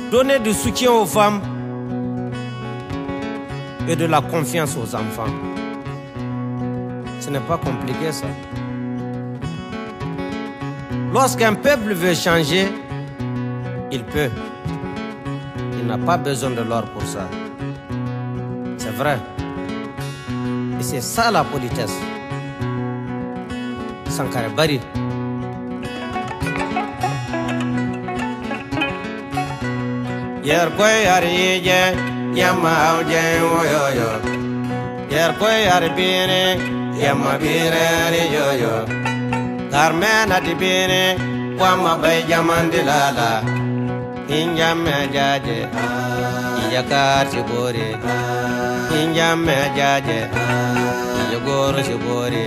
donner du soutien aux femmes et de la confiance aux enfants. Ce n'est pas compliqué ça. Lorsqu'un peuple veut changer, il peut. Il n'a pas besoin de l'or pour ça. C'est vrai. Et c'est ça la politesse. Sankara Bari. Yer koy arije yamma awje oyoyo. Yer koy arbine yamma bire ariyoyo. Carmena di bine wamma bay jamandilala. Injamme jaje iyakar sibore. Injamme jaje iyagor sibore.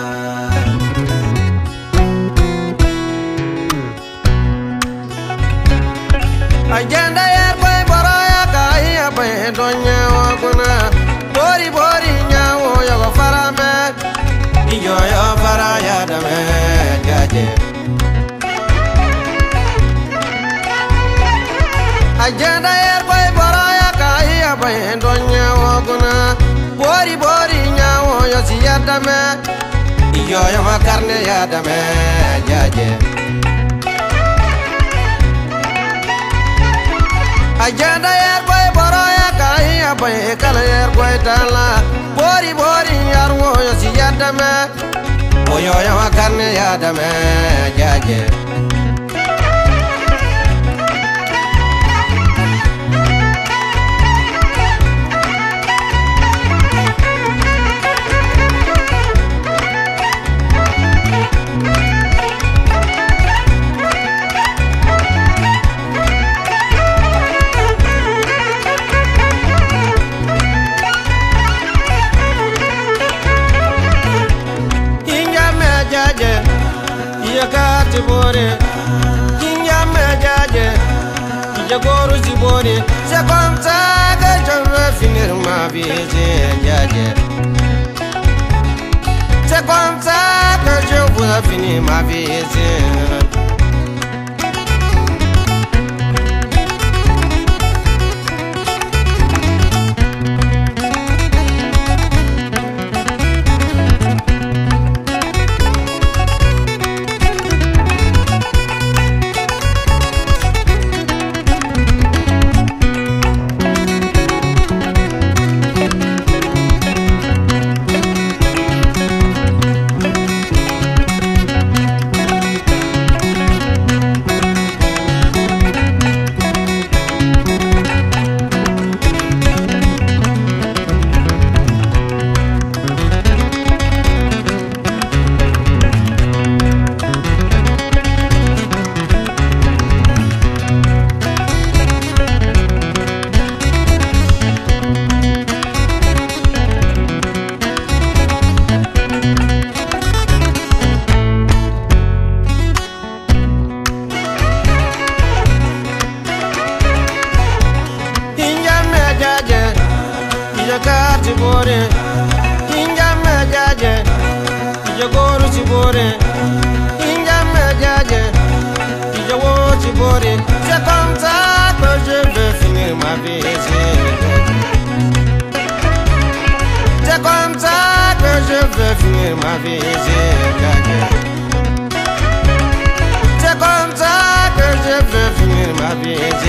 Agenda yer boy boraya kaya boy donya wakuna. Bori bori nyawo yogo farame. Iyo yo faraya dame jaje. Agenda yer boy boraya kaya boy donya wakuna. Bori bori nyawo yo siyadame. Iyo yo makarne yadame jaje. Agenda yer boy boraya kaya boy kala yer boy tala. Bori bori yar wo yo siyadame. Oyo yo makarne yadame jaje. Yakati bore, Kinyame jaje, Yagoru Zibore. C'est comme ça que je veux finir ma vie, jaje. C'est comme ça que je veux finir ma vie. Yakati bore, Injamme jaje, Yagoru Zibore. Injamme jaje, Yawo Zibore. C'est comme ça que je veux finir ma vie. C'est comme ça que je veux finir ma vie. C'est comme ça que je veux finir ma vie.